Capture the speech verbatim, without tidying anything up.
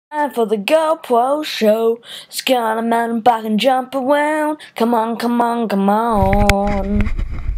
Time for the GoPro show. Let's get on a mountain bike and jump around. Come on, come on, come on.